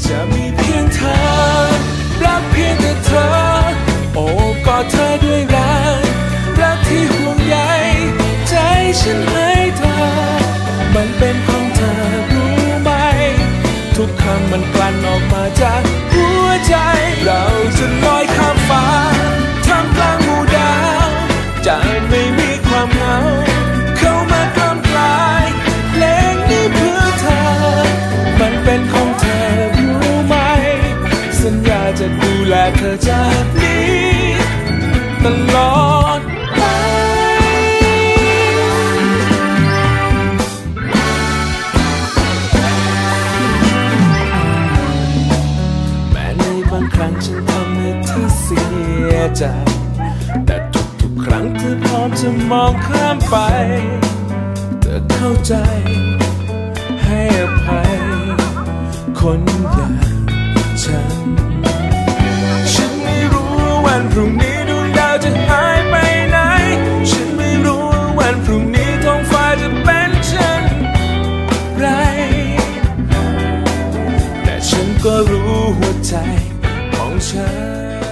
จะมีเพียงเธอรักเพียงแต่เธอโอบกอดเธอด้วยรักที่ห่วงใยใจฉันให้เธอมันเป็นของเธอรู้ไหมทุกคำมันกลั่นออกมาจากหัวใจเราจะลอยข้ามฟ้าท่ามกลางหมู่ดาวจะไม่มีความเหงาเข้ามากล้ำกลายเพลงนี้เพื่อเธอมันเป็นของเธอรู้ไหมสัญญาจะดูแลเธอจากนี้ตลอดไปแม้ในบางครั้งฉันทำให้เธอเสียใจแต่ทุกครั้งเธอพร้อมจะมองข้ามไปเธอเข้าใจให้อภัยคนอย่างฉันไม่รู้วันพรุ่งนี้ดวงดาวจะหายไปไหนฉันไม่รู้วันพรุ่งนี้ท้องฟ้าจะเป็นเช่นไรแต่ฉันก็รู้หัวใจของฉัน